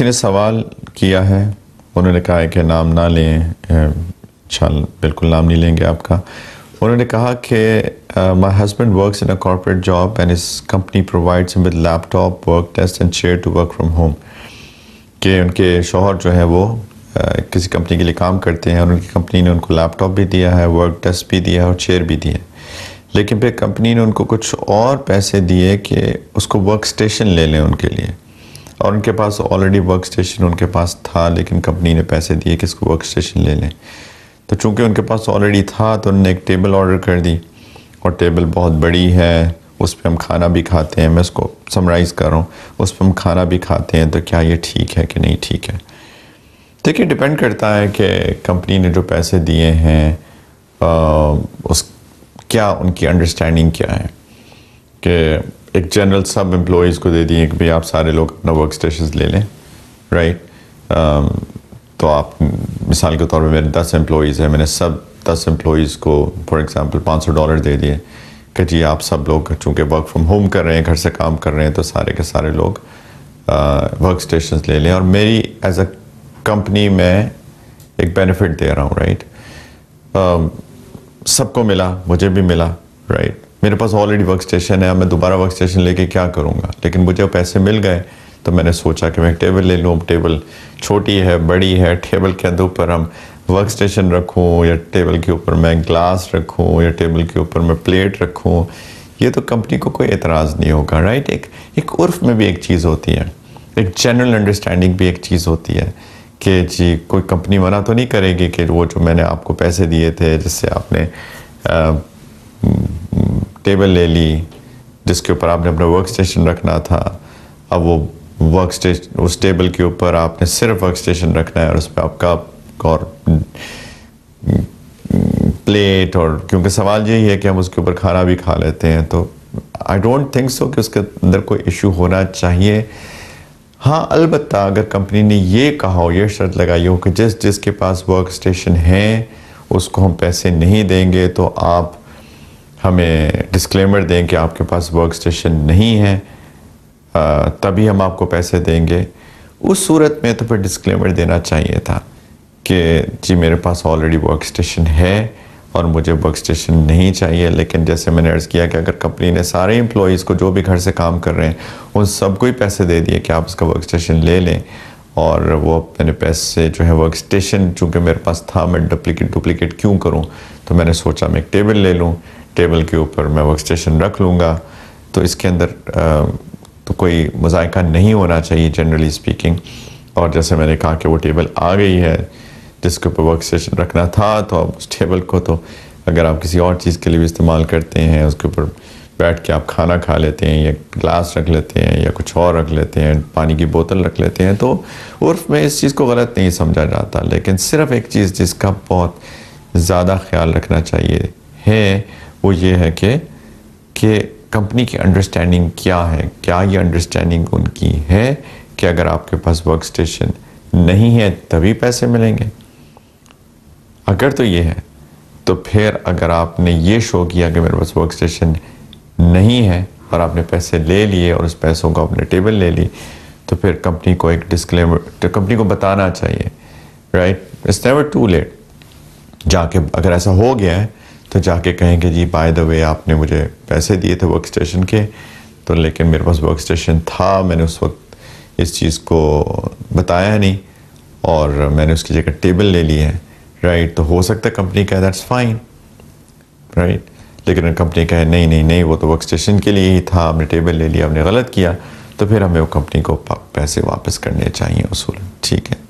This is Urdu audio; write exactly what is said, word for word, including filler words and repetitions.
کسی نے سوال کیا ہے, انہوں نے کہا ہے کہ نام نہ لیں, انشاءاللہ بالکل نام نہیں لیں گے آپ کا. انہوں نے کہا کہ my husband works in a corporate job and his company provides him with laptop, work desk and chair to work from home. کہ ان کے شوہر جو ہے وہ کسی کمپنی کے لیے کام کرتے ہیں اور ان کی کمپنی نے ان کو لیپ ٹاپ بھی دیا ہے, ورک ڈیسک بھی دیا ہے اور چیئر بھی دی ہے. لیکن پھر کمپنی نے ان کو کچھ اور پیسے دیے کہ اس کو ورک اسٹیشن لے لیں ان کے لیے, اور ان کے پاس آلریڈی ورک اسٹیشن ان کے پاس تھا, لیکن کمپنی نے پیسے دیے کہ اس کو ورک اسٹیشن لے لیں. تو چونکہ ان کے پاس آلریڈی تھا تو انہوں نے ایک ٹیبل آرڈر کر دی, اور ٹیبل بہت بڑی ہے, اس پہ ہم کھانا بھی کھاتے ہیں. میں اس کو سمرائز کر رہا ہوں, اس پہ ہم کھانا بھی کھاتے ہیں. تو کیا یہ ٹھیک ہے کہ نہیں ٹھیک ہے؟ دیکھیے ڈیپینڈ کرتا ہے کہ کمپنی نے جو پیسے دیے ہیں اس کیا ان کی انڈرسٹینڈنگ کیا ہے. کہ ایک جنرل سب امپلائیز کو دے دیے کہ بھئی آپ سارے لوگ اپنا ورک اسٹیشنز لے لیں, رائٹ. تو آپ مثال کے طور پہ میرے دس امپلائیز ہیں, میں نے سب دس امپلائیز کو فار ایگزامپل پانچ سو ڈالر دے دیے کہ جی آپ سب لوگ چونکہ ورک فرام ہوم کر رہے ہیں, گھر سے کام کر رہے ہیں, تو سارے کے سارے لوگ ورک اسٹیشنز لے لیں. اور میری ایز اے کمپنی میں ایک بینیفٹ دے رہا ہوں, رائٹ. سب کو ملا, مجھے بھی ملا, رائٹ. میرے پاس آلریڈی ورک اسٹیشن ہے, اب میں دوبارہ ورک اسٹیشن لے کے کیا کروں گا؟ لیکن مجھے پیسے مل گئے تو میں نے سوچا کہ میں ایک ٹیبل لے لوں. ٹیبل چھوٹی ہے, بڑی ہے, ٹیبل کے اوپر ہم ورک اسٹیشن رکھوں, یا ٹیبل کے اوپر میں گلاس رکھوں, یا ٹیبل کے اوپر میں پلیٹ رکھوں, یہ تو کمپنی کو کوئی اعتراض نہیں ہوگا, رائٹ. ایک ایک عرف میں بھی ایک چیز ہوتی ہے, ایک جنرل انڈرسٹینڈنگ بھی ایک چیز ہوتی ہے کہ جی کوئی کمپنی منع تو نہیں کرے گی کہ وہ جو میں نے آپ کو پیسے دیے تھے, جس سے آپ نے ٹیبل لے لی, جس کے اوپر آپ نے اپنا ورک اسٹیشن رکھنا تھا, اب وہ ورک اسٹیشن اس ٹیبل کے اوپر آپ نے صرف ورک اسٹیشن رکھنا ہے, اور اس پہ آپ کپ اور پلیٹ, اور کیونکہ سوال یہی ہے کہ ہم اس کے اوپر کھانا بھی کھا لیتے ہیں, تو آئی ڈونٹ تھنک سو کہ اس کے اندر کوئی ایشو ہونا چاہیے. ہاں البتہ اگر کمپنی نے یہ کہا ہو, یہ شرط لگائی ہو کہ جس جس کے پاس ورک اسٹیشن ہے اس کو ہم پیسے نہیں دیں گے, تو آپ ہمیں ڈسکلیمر دیں کہ آپ کے پاس ورک اسٹیشن نہیں ہے, تبھی ہم آپ کو پیسے دیں گے. اس صورت میں تو پھر ڈسکلیمر دینا چاہیے تھا کہ جی میرے پاس آلریڈی ورک اسٹیشن ہے اور مجھے ورک اسٹیشن نہیں چاہیے. لیکن جیسے میں نے عرض کیا کہ اگر کمپنی نے سارے امپلائیز کو جو بھی گھر سے کام کر رہے ہیں ان سب کو ہی پیسے دے دیے کہ آپ اس کا ورک اسٹیشن لے لیں, اور وہ میں نے پیسے جو ہے ورک اسٹیشن چونکہ میرے پاس تھا, میں ڈپلیکیٹ ڈپلیکیٹ کیوں کروں, تو میں نے سوچا میں ایک ٹیبل لے لوں, ٹیبل کے اوپر میں ورک اسٹیشن رکھ لوں گا. تو اس کے اندر تو کوئی مذائقہ نہیں ہونا چاہیے جنرلی اسپیکنگ. اور جیسے میں نے کہا کہ وہ ٹیبل آ گئی ہے جس کے اوپر ورک اسٹیشن رکھنا تھا, تو اب اس ٹیبل کو تو اگر آپ کسی اور چیز کے لیے بھی استعمال کرتے ہیں, اس کے اوپر بیٹھ کے آپ کھانا کھا لیتے ہیں, یا گلاس رکھ لیتے ہیں, یا کچھ اور رکھ لیتے ہیں, پانی کی بوتل رکھ لیتے ہیں, تو عرف میں اس چیز کو غلط نہیں سمجھا جاتا. لیکن صرف ایک چیز جس کا بہت زیادہ خیال رکھنا چاہیے ہے وہ یہ ہے کہ کہ کمپنی کی انڈرسٹینڈنگ کیا ہے. کیا یہ انڈرسٹینڈنگ ان کی ہے کہ اگر آپ کے پاس ورک اسٹیشن نہیں ہے تبھی پیسے ملیں گے؟ اگر تو یہ ہے تو پھر اگر آپ نے یہ شو کیا کہ میرے پاس ورک اسٹیشن نہیں ہے اور آپ نے پیسے لے لیے اور اس پیسوں کو اپنے ٹیبل لے لی, تو پھر کمپنی کو ایک ڈسکلیمر کمپنی کو بتانا چاہیے, right. It's never too late. جا کے اگر ایسا ہو گیا ہے تو جا کے کہیں کہ جی بائی دا وے آپ نے مجھے پیسے دیے تھے ورک اسٹیشن کے, تو لیکن میرے پاس ورک اسٹیشن تھا, میں نے اس وقت اس چیز کو بتایا نہیں اور میں نے اس کی جگہ ٹیبل لے لی ہے, رائٹ. تو ہو سکتا ہے کمپنی کہے دیٹس فائن, رائٹ. لیکن اگر کمپنی کہے نہیں نہیں نہیں وہ تو ورک اسٹیشن کے لیے ہی تھا, آپ نے ٹیبل لے لیا, آپ نے غلط کیا, تو پھر ہمیں وہ کمپنی کو پیسے واپس کرنے چاہیے اصول. ٹھیک ہے.